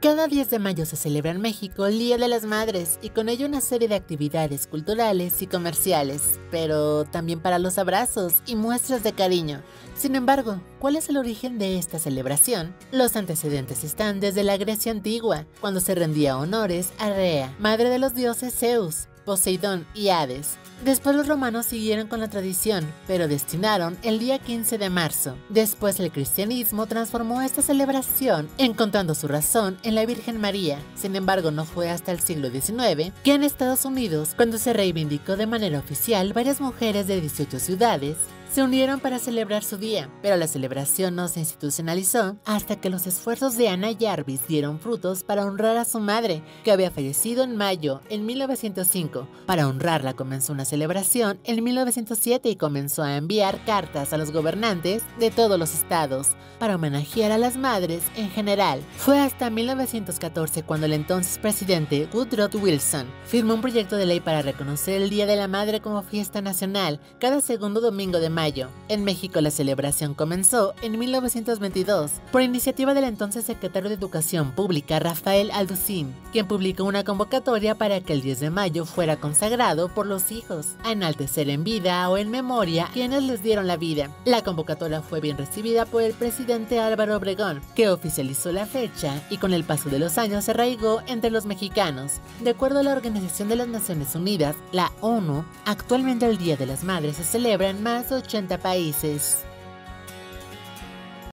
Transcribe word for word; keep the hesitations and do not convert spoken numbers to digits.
Cada diez de mayo se celebra en México el Día de las Madres y con ello una serie de actividades culturales y comerciales, pero también para los abrazos y muestras de cariño. Sin embargo, ¿cuál es el origen de esta celebración? Los antecedentes están desde la Grecia antigua, cuando se rendía honores a Rea, madre de los dioses Zeus, Poseidón y Hades. Después los romanos siguieron con la tradición, pero destinaron el día quince de marzo. Después el cristianismo transformó esta celebración, encontrando su razón en la Virgen María. Sin embargo, no fue hasta el siglo diecinueve que en Estados Unidos, cuando se reivindicó de manera oficial, varias mujeres de dieciocho ciudades se unieron para celebrar su día, pero la celebración no se institucionalizó hasta que los esfuerzos de Ana Jarvis dieron frutos para honrar a su madre, que había fallecido en mayo en mil novecientos cinco. Para honrarla comenzó una celebración en mil novecientos siete y comenzó a enviar cartas a los gobernantes de todos los estados para homenajear a las madres en general. Fue hasta mil novecientos catorce cuando el entonces presidente Woodrow Wilson firmó un proyecto de ley para reconocer el Día de la Madre como fiesta nacional cada segundo domingo de mayo. En México la celebración comenzó en mil novecientos veintidós por iniciativa del entonces secretario de Educación Pública Rafael Alducín, quien publicó una convocatoria para que el diez de mayo fuera consagrado por los hijos, a enaltecer en vida o en memoria a quienes les dieron la vida. La convocatoria fue bien recibida por el presidente Álvaro Obregón, que oficializó la fecha y con el paso de los años se arraigó entre los mexicanos. De acuerdo a la Organización de las Naciones Unidas, la ONU, actualmente el Día de las Madres se celebra en más de ochenta países.